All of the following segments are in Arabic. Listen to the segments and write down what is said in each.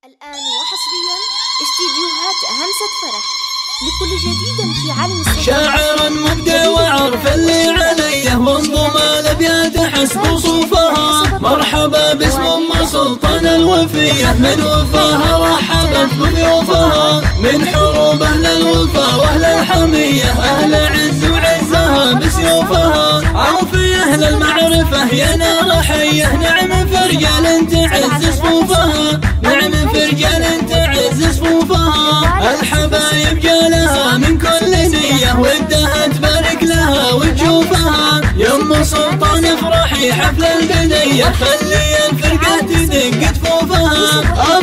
الآن وحصريا استديوهات همسة فرح لكل جديد في عالم الصوت. شاعر مبدع وعرف اللي عليه وانظم الابيات حسب صوفها. مرحبا باسم ام سلطان الوفيه من وفاها رحبت بضيوفها. من حروب اهل الوفا واهل الحميه اهل عز وعزها بسيوفها. عوفي اهل المعرفه يا نار حيه نعم في رجال تعز صفوفها. نعم في رجال تعز صفوفها. الحبايب جالها من كل نيه ودها تبارك لها وتشوفها. يا ام سلطان افرحي حفل البنيه خلي الفرقه تدق جفوفها.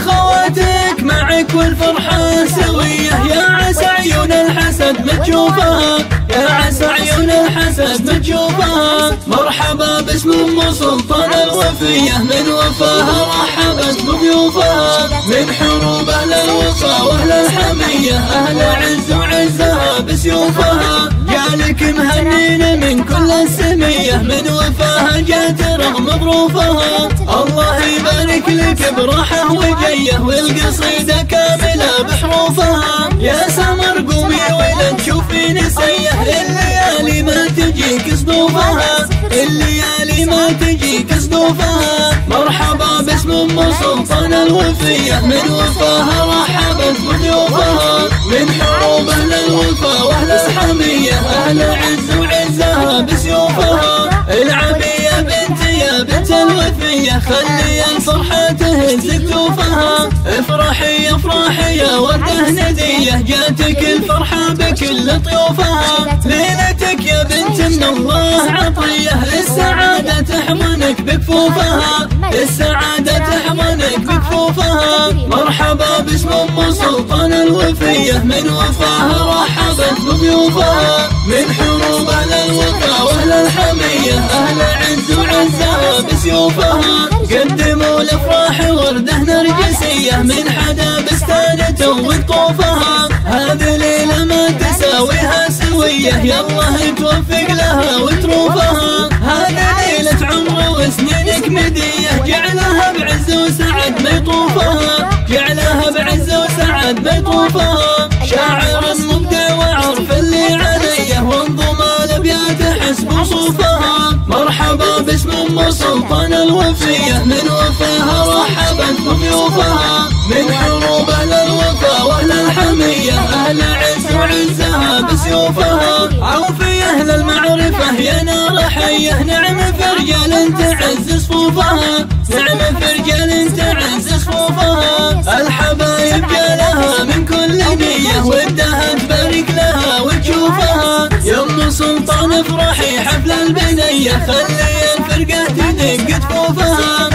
اخواتك معك والفرحه سويه يا عسى عيون الحسد ما تشوفها. يا عسى عيون الحسد ما تشوفها. مرحبا باسم ام سلطان الوفيه من وفاها رحبت بضيوفها. من حروب اهل الوفا واهل الحميه اهل عز وعزها بسيوفها. جالك مهنين من كل السميه من وفاها جات رغم ظروفها. الله يبارك لك براحه وجيه والقصيده كامله بحروفها. يا سمر قومي ولا تشوفين سيه الليالي ما تجيك صدوفها. الليالي ما تجيك صدوفها. مرحبا باسم ام سلطان الوفيه من وفاها رحبت بضيوفها. من حروب اهل الوفا واهل الحميه اهل عز وعزها بسيوفها. العبي يا بنتي يا بنت الوفيه خلي الفرحه تهز كتوفها. افرحي افرحي يا ورده نديه جاتك الفرحه بكل طيوفها. ليلتك يا بنت من الله عطيه السعاده تحضنك بكفوفها. السعاده تحضنك بكفوفها. مرحبا باسم ام سلطان الوفيه من وفاها رحبت بضيوفها. من حروب اهل الوفا واهل الحميه اهل عز وعزها بسيوفها. قدموا الافراح ورده نرجسيه من حدا بستانته وقطوفها. هذه ليله ما تساويها سويه يالله توفق لها وتروفها. هذه ليله عمر وسنينك مديه جعلها بعز وسعد ما يطوفها. جعلها بعز وسعد ما يطوفها. شاعر مبدع وعرف اللي عليه وانظم الابيات حسب صوفها. مرحبا باسم ام سلطان الوفيه من وفاها رحبت بضيوفها. من حروب اهل الوفا واهل الحميه اهل عز وعزها بسيوفها. عوفي اهل المعرفه يا نار حيه نعم في رجال تعز صفوفها. نعم في رجال تعز صفوفها. الحبايب جالها من كل نيه ودها تبارك لها وتشوفها. يا ام سلطان افرحي حفل البنيه خلي الفرقه تدق جفوفها.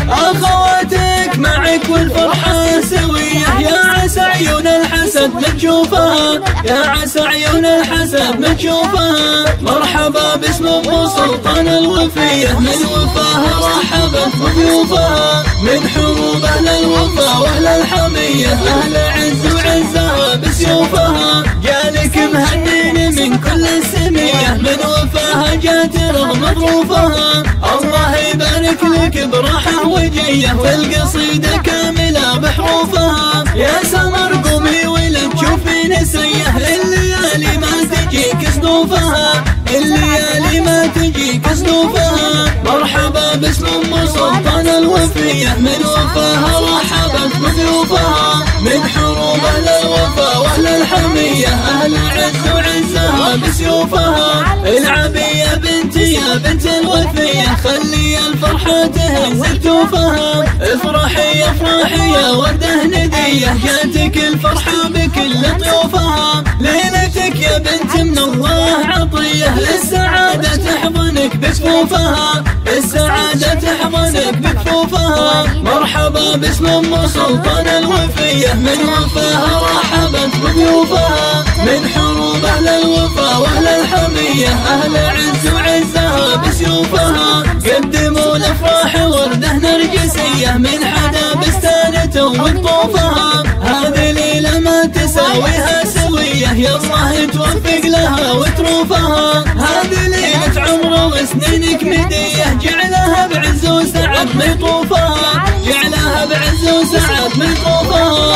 اخواتك معك والفرحه سويه يا عسى عيون الحسد ما تشوفها. يا عسى عيون الحسد ما تشوفها. مرحبا باسم ام سلطان الوفيه من وفاها رحبت بضيوفها. من حروب اهل الوفا واهل الحميه اهل عز وعزها بسيوفها. جالك مهنين من كل السميه من وفاها جات رغم ظروفها. الله يبارك لك براحه وجيه والقصيده كامله بحروفها. يا سمر قومي ولا تشوفين سيه الليالي ما تجيك صدوفها. الليالي ما تجيك صدوفها. مرحبا باسم ام سلطان الوفيه من وفاها رحبت بضيوفها. من حروب اهل الوفا واهل الحميه اهل عز وعزها بسيوفها. العبي يا بنتي يا بنت الوفيه خلي الفرحه تهز كتوفها. افرحي افرحي يا ورده نديه جاتك الفرحه بكل طيوفها. ليلتك يا بنت من الله عطيه السعاده تحضنك بكفوفها. السعاده تحضنك بكفوفها. مرحبا باسم ام سلطان الوفيه من وفاها رحبت بضيوفها. من حروب اهل الوفا واهل الحميه اهل عز وعزها بسيوفها. قدموا الافراح ورده نرجسيه من حدا بستانته وقطوفها. هذه ليله ما تساويها سويه يالله توفق لها وتروفها. هذه ليله عمر وسنينك مديه جعلها بعز وسعد ما يطوفها. جعلها بعز وسعد ما يطوفها.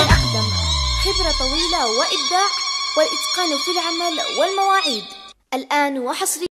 خبرة طويلة وإبداع والإتقان في العمل والمواعيد. الآن وحصريا